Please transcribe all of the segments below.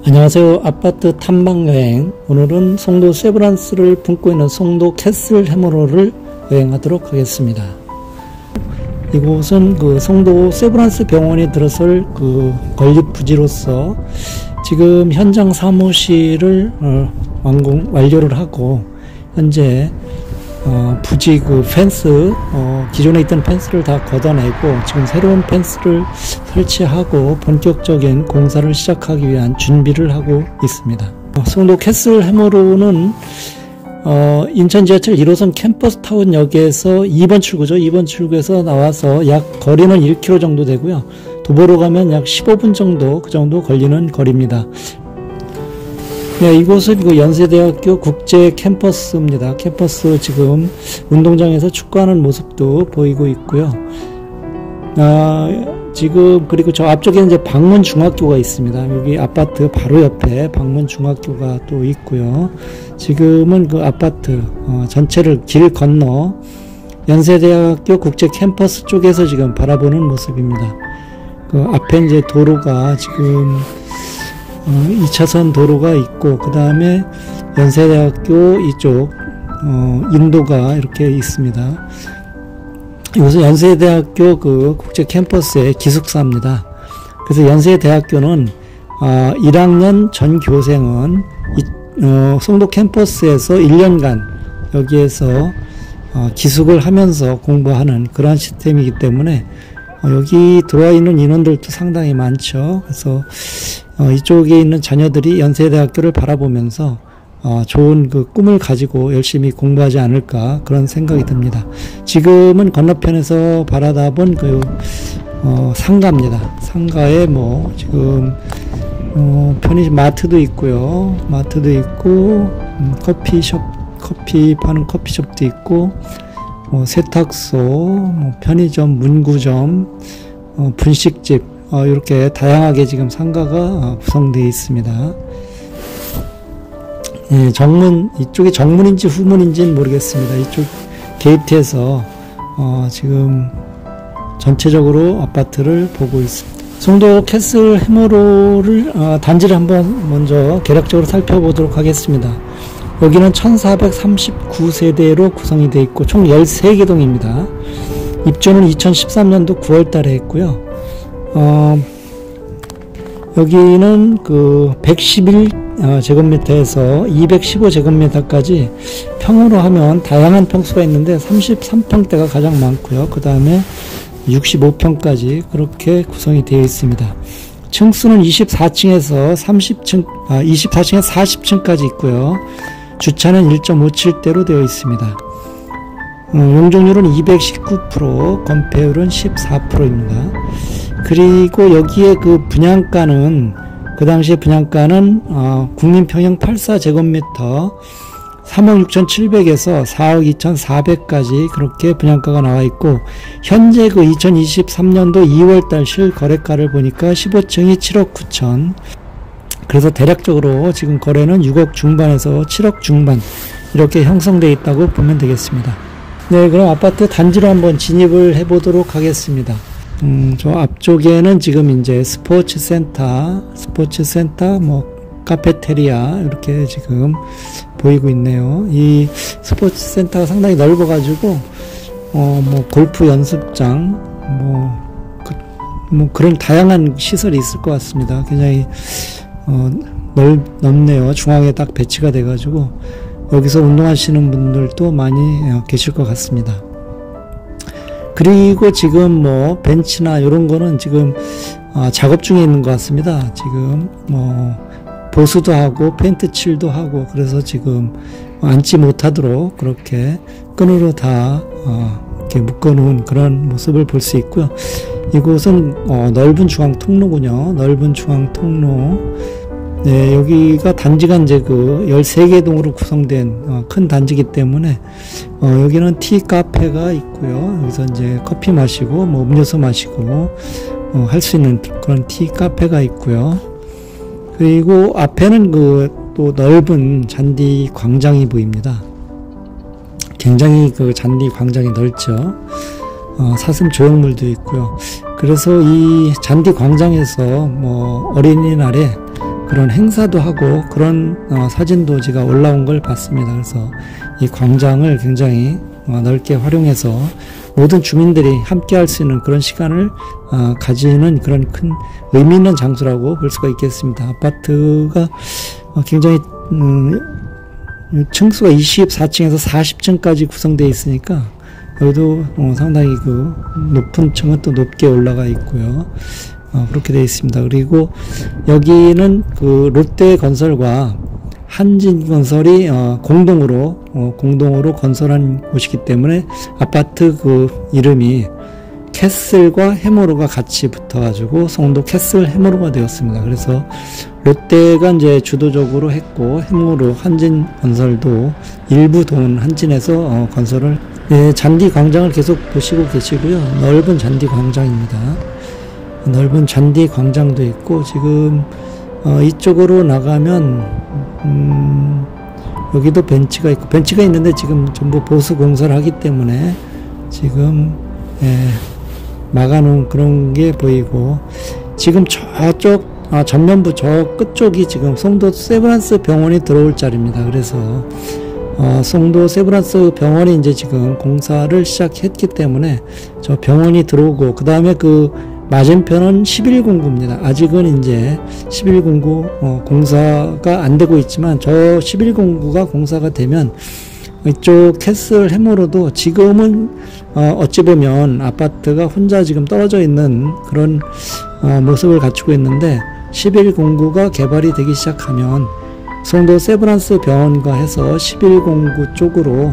안녕하세요. 아파트 탐방여행. 오늘은 송도 세브란스를 품고 있는 송도 캐슬 해머로를 여행하도록 하겠습니다. 이곳은 그 송도 세브란스 병원이 들어설 그 건립 부지로서 지금 현장 사무실을 완료를 하고 현재 부지 그 펜스 기존에 있던 펜스를 다 걷어내고 지금 새로운 펜스를 설치하고 본격적인 공사를 시작하기 위한 준비를 하고 있습니다. 송도 캐슬 해머로는 인천 지하철 1호선 캠퍼스타운역에서 2번 출구죠. 2번 출구에서 나와서 약 거리는 1km 정도 되고요. 도보로 가면 약 15분 정도 그 정도 걸리는 거리입니다. 네, 이곳은 그 연세대학교 국제 캠퍼스입니다. 캠퍼스 지금 운동장에서 축구하는 모습도 보이고 있고요. 지금 그리고 저 앞쪽에 이제 방문중학교가 있습니다. 여기 아파트 바로 옆에 방문중학교가 또 있고요. 지금은 그 아파트 전체를 길 건너 연세대학교 국제 캠퍼스 쪽에서 지금 바라보는 모습입니다. 그 앞에 이제 도로가 지금 2차선 도로가 있고 그 다음에 연세대학교 이쪽 인도가 이렇게 있습니다. 이곳은 연세대학교 그 국제 캠퍼스의 기숙사입니다. 그래서 연세대학교는 1학년 전 교생은 송도 캠퍼스에서 1년간 여기에서 기숙을 하면서 공부하는 그런 시스템이기 때문에 여기 들어와 있는 인원들도 상당히 많죠. 그래서 이쪽에 있는 자녀들이 연세대학교를 바라보면서 좋은 그 꿈을 가지고 열심히 공부하지 않을까 그런 생각이 듭니다. 지금은 건너편에서 바라다본 그 상가입니다. 상가에 뭐 지금 편의점 마트도 있고요. 마트도 있고 커피 파는 커피숍도 있고 세탁소, 편의점, 문구점, 분식집 이렇게 다양하게 지금 상가가 구성되어 있습니다. 예, 이쪽이 정문인지 후문인지는 모르겠습니다. 이쪽 게이트에서 지금 전체적으로 아파트를 보고 있습니다. 송도 캐슬 해머로를 단지를 한번 먼저 개략적으로 살펴보도록 하겠습니다. 여기는 1439세대로 구성이 되어 있고 총 13개 동입니다. 입주는 2013년도 9월 달에 했고요. 여기는 그 111제곱미터에서 215제곱미터까지 평으로 하면 다양한 평수가 있는데 33평대가 가장 많고요. 그 다음에 65평까지 그렇게 구성이 되어 있습니다. 층수는 24층에서 24층에 40층까지 있고요. 주차는 1.57대로 되어 있습니다. 용적률은 219%, 건폐율은 14%입니다. 그리고 여기에 그 분양가는 그 당시에 분양가는 국민평형 84제곱미터 3억 6,700에서 4억 2,400까지 그렇게 분양가가 나와 있고 현재 그 2023년도 2월달 실거래가를 보니까 15층이 7억 9천. 그래서 대략적으로 지금 거래는 6억 중반에서 7억 중반 이렇게 형성되어 있다고 보면 되겠습니다. 네, 그럼 아파트 단지로 한번 진입을 해보도록 하겠습니다. 저 앞쪽에는 지금 이제 스포츠센터, 카페테리아 이렇게 지금 보이고 있네요. 이 스포츠센터가 상당히 넓어가지고 골프 연습장, 그런 다양한 시설이 있을 것 같습니다. 굉장히 넓네요. 중앙에 딱 배치가 돼가지고 여기서 운동하시는 분들도 많이 계실 것 같습니다. 그리고 지금 벤치나 이런 거는 지금 작업 중에 있는 것 같습니다. 지금 보수도 하고 페인트 칠도 하고 그래서 지금 앉지 못하도록 그렇게 끈으로 다 이렇게 묶어 놓은 그런 모습을 볼 수 있고요. 이곳은 넓은 중앙 통로군요. 넓은 중앙 통로. 네, 여기가 단지가 이제 그 13개 동으로 구성된 큰 단지이기 때문에 여기는 티 카페가 있고요. 여기서 이제 커피 마시고 음료수 마시고 할 수 있는 그런 티 카페가 있고요. 그리고 앞에는 또 넓은 잔디 광장이 보입니다. 굉장히 그 잔디 광장이 넓죠. 사슴 조형물도 있고요. 그래서 이 잔디 광장에서 어린이날에 그런 행사도 하고 그런 사진도 제가 올라온 걸 봤습니다. 그래서 이 광장을 굉장히 넓게 활용해서 모든 주민들이 함께 할 수 있는 그런 시간을 가지는 그런 큰 의미 있는 장소라고 볼 수가 있겠습니다. 아파트가 굉장히 층수가 24층에서 40층까지 구성되어 있으니까 여기도 상당히 그 높은 층은 또 높게 올라가 있고요. 그렇게 되어 있습니다. 그리고 여기는 그 롯데건설과 한진건설이 공동으로 건설한 곳이기 때문에 아파트 그 이름이 캐슬과 해머로가 같이 붙어가지고 송도 캐슬 해머로가 되었습니다. 그래서 롯데가 이제 주도적으로 했고 해머로 한진건설도 일부 돈 한진에서 건설을 잔디 광장을 계속 보시고 계시고요. 넓은 잔디 광장입니다. 넓은 잔디 광장도 있고 지금 이쪽으로 나가면 여기도 벤치가 있고 벤치가 있는데 지금 전부 보수 공사를 하기 때문에 지금 막아놓은 그런 게 보이고 지금 저쪽 전면부 저 끝쪽이 지금 송도 세브란스 병원이 들어올 자리입니다. 그래서 송도 세브란스 병원이 이제 지금 공사를 시작했기 때문에 저 병원이 들어오고 그 다음에 그 맞은편은 11공구입니다. 아직은 이제 11공구 공사가 안 되고 있지만 저 11공구가 공사가 되면 이쪽 캐슬 해머로도 지금은 어찌 보면 아파트가 혼자 지금 떨어져 있는 그런 모습을 갖추고 있는데 11공구가 개발이 되기 시작하면 송도 세브란스 병원과 해서 11공구 쪽으로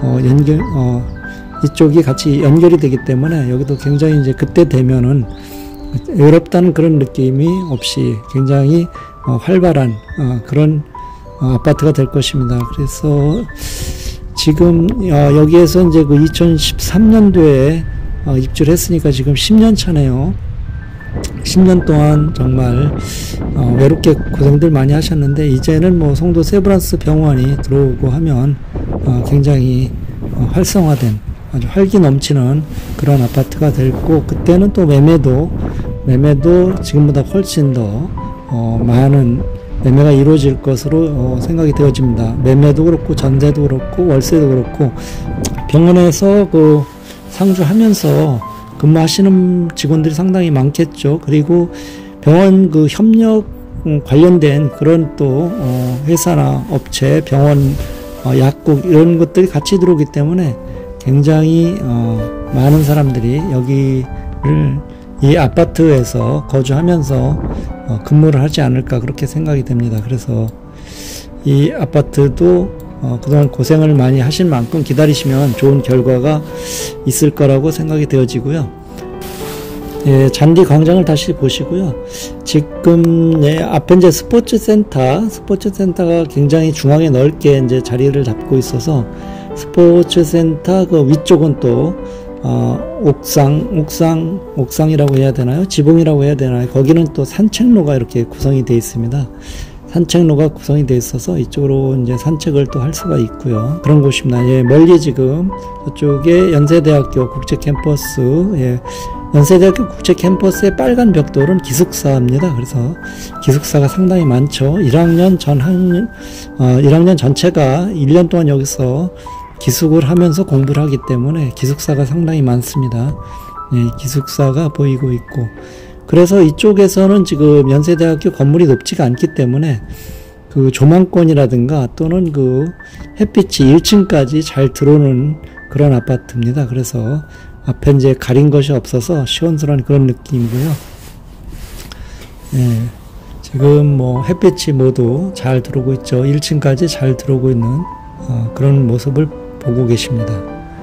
이쪽이 같이 연결이 되기 때문에 여기도 굉장히 이제 그때 되면은 외롭다는 그런 느낌이 없이 굉장히 활발한 그런 아파트가 될 것입니다. 그래서 지금 여기에서 이제 그 2013년도에 입주를 했으니까 지금 10년 차네요. 10년 동안 정말 외롭게 고생들 많이 하셨는데 이제는 뭐 송도 세브란스 병원이 들어오고 하면 굉장히 활성화된 아주 활기 넘치는 그런 아파트가 됐고 그때는 또 매매도 지금보다 훨씬 더 많은 매매가 이루어질 것으로 생각이 되어집니다. 매매도 그렇고 전세도 그렇고 월세도 그렇고 병원에서 그 상주하면서 근무하시는 직원들이 상당히 많겠죠. 그리고 병원 그 협력 관련된 그런 또 회사나 업체, 병원, 약국 이런 것들이 같이 들어오기 때문에 굉장히 많은 사람들이 여기를 이 아파트에서 거주하면서 근무를 하지 않을까 그렇게 생각이 됩니다. 그래서 이 아파트도 그동안 고생을 많이 하신 만큼 기다리시면 좋은 결과가 있을 거라고 생각이 되어지고요. 잔디 광장을 다시 보시고요. 지금 앞에 이제 스포츠센터가 굉장히 중앙에 넓게 이제 자리를 잡고 있어서 스포츠센터 그 위쪽은 또 옥상이라고 해야 되나요? 지붕이라고 해야 되나요? 거기는 또 산책로가 이렇게 구성이 되어 있습니다. 산책로가 구성이 되어 있어서 이쪽으로 이제 산책을 또 할 수가 있고요. 그런 곳입니다. 멀리 지금 저쪽에 연세대학교 국제캠퍼스, 연세대학교 국제캠퍼스의 빨간 벽돌은 기숙사입니다. 그래서 기숙사가 상당히 많죠. 1학년 전체가 1년 동안 여기서 기숙을 하면서 공부를 하기 때문에 기숙사가 상당히 많습니다. 기숙사가 보이고 있고 그래서 이쪽에서는 지금 연세대학교 건물이 높지가 않기 때문에 그 조망권이라든가 또는 그 햇빛이 1층까지 잘 들어오는 그런 아파트입니다. 그래서 앞에 이제 가린 것이 없어서 시원스러운 그런 느낌이고요. 지금 뭐 햇빛이 모두 잘 들어오고 있죠. 1층까지 잘 들어오고 있는 그런 모습을 보고 계십니다.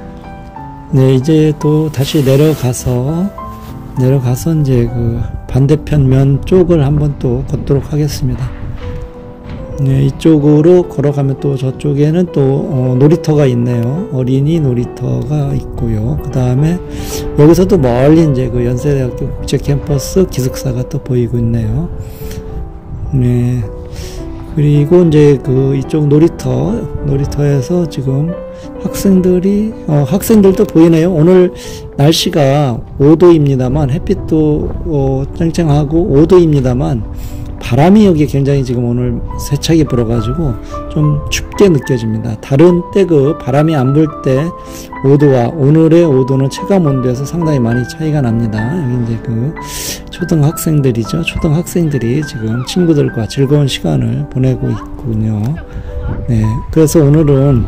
이제 또 다시 내려가서 이제 그 반대편 면 쪽을 한번 또 걷도록 하겠습니다. 이쪽으로 걸어가면 또 저쪽에는 또 놀이터가 있네요. 어린이 놀이터가 있고요. 그 다음에 여기서도 멀리 이제 그 연세대학교 국제 캠퍼스 기숙사가 또 보이고 있네요. 그리고 이제 그 이쪽 놀이터에서 지금 학생들도 보이네요. 오늘 날씨가 5도입니다만 햇빛도 쨍쨍하고 5도입니다만 바람이 여기 굉장히 지금 오늘 세차게 불어가지고 좀 춥게 느껴집니다. 다른 때 그 바람이 안 불 때 5도와 오늘의 5도는 체감 온도에서 상당히 많이 차이가 납니다. 여기 이제 그 초등학생들이죠. 초등학생들이 지금 친구들과 즐거운 시간을 보내고 있군요. 네, 그래서 오늘은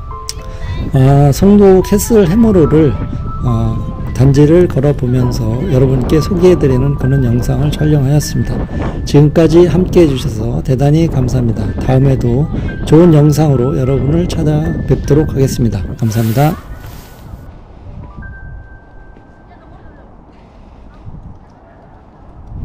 송도 캐슬 해머로를 단지를 걸어보면서 여러분께 소개해드리는 그런 영상을 촬영하였습니다. 지금까지 함께 해주셔서 대단히 감사합니다. 다음에도 좋은 영상으로 여러분을 찾아뵙도록 하겠습니다. 감사합니다.